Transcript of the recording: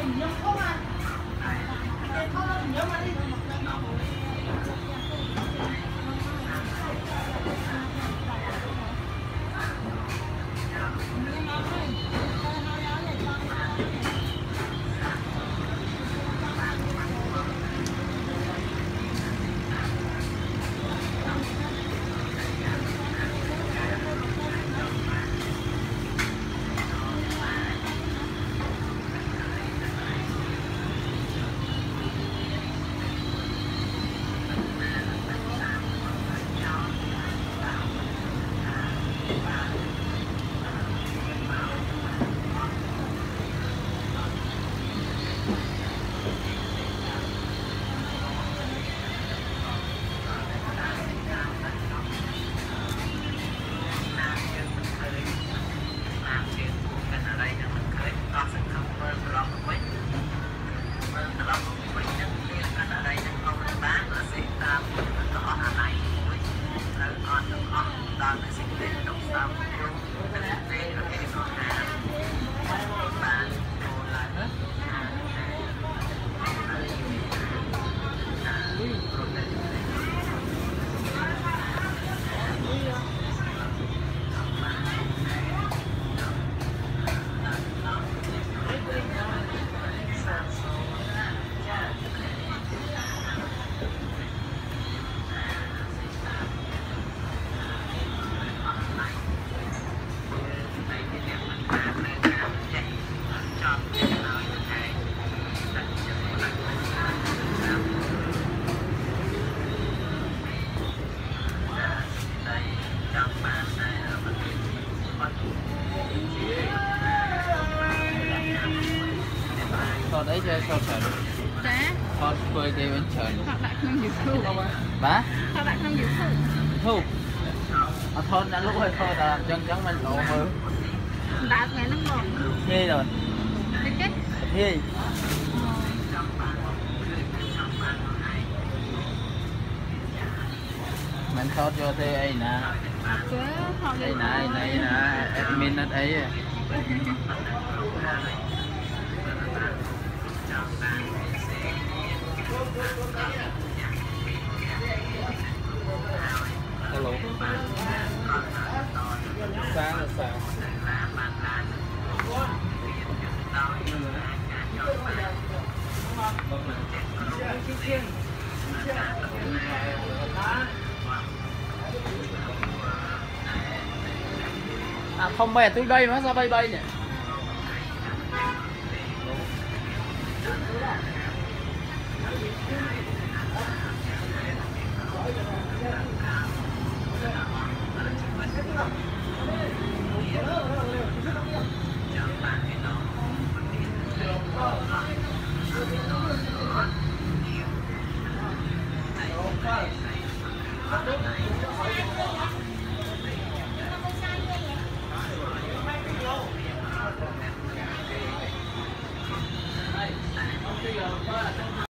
Thọt ấy chơi thọt sợi. Dạ. Thọt quay cái bánh sợi. Thọt đặt không nhiều thu. Bả? Thọt đặt không nhiều thu. Thu. Thọt đã lúc hay thọt là chân trắng mình lộ mưa. Đã nghe nó ngọt. Thi rồi. Cái kết. Thi. Mình thọt cho thế ấy nè. Đây nè, này nè, admin ở đây. Hello. Sáng là sáng. À không bè tôi đây mà sao bay bay nhỉ?